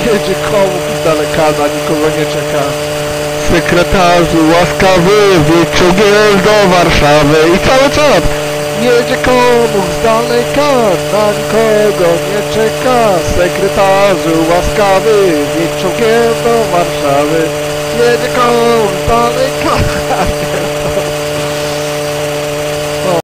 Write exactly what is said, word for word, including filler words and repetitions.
jedzie komuś z daleka, na nikogo nie czeka. Sekretarzu łaskawy, wyciągiem do Warszawy i cały czas jedzie komuś z daleka, na nikogo nie czeka. Sekretarzu łaskawy, wyciągiem do Warszawy, jedzie komuś z daleka.